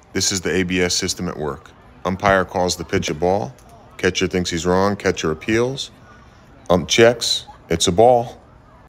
This is the ABS system at work. Umpire calls the pitch a ball. Catcher thinks he's wrong. Catcher appeals. Ump checks. It's a ball.